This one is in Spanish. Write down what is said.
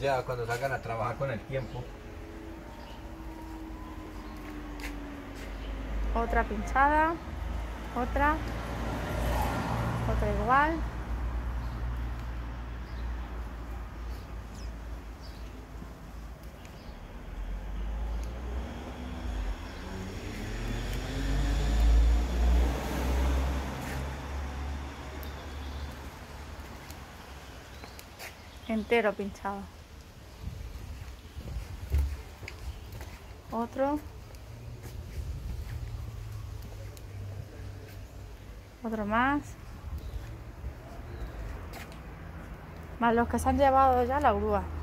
Ya cuando salgan a trabajar con el tiempo. Otra pinchada, otra igual. Entero pinchado. Otro más los que se han llevado ya la grúa.